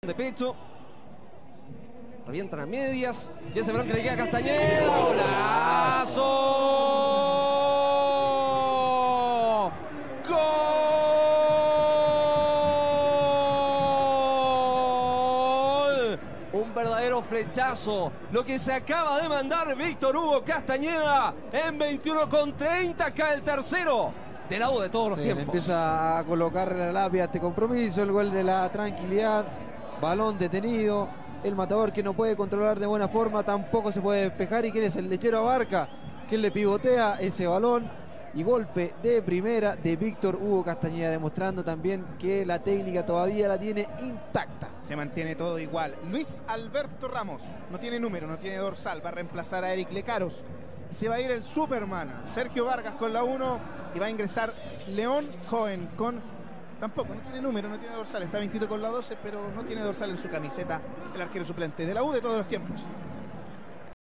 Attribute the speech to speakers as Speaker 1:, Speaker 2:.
Speaker 1: De pecho, revientan a medias y ese balón que le queda a Castañeda. ¡Golazo! ¡Gol! Un verdadero flechazo, lo que se acaba de mandar Víctor Hugo Castañeda en 21:30, cae el tercero del lado de todos los tiempos.
Speaker 2: Empieza a colocar la lápida a este compromiso, el gol de la tranquilidad. Balón detenido, el matador que no puede controlar de buena forma, tampoco se puede despejar. ¿Y quién es? El lechero Abarca, que le pivotea ese balón. Y golpe de primera de Víctor Hugo Castañeda, demostrando también que la técnica todavía la tiene intacta.
Speaker 3: Se mantiene todo igual. Luis Alberto Ramos no tiene número, no tiene dorsal, va a reemplazar a Eric Lecaros. Y se va a ir el Superman, Sergio Vargas con la 1, y va a ingresar León Joven con... Tampoco, no tiene número, no tiene dorsal, está 22 con la 12, pero no tiene dorsal en su camiseta el arquero suplente de la U de todos los tiempos.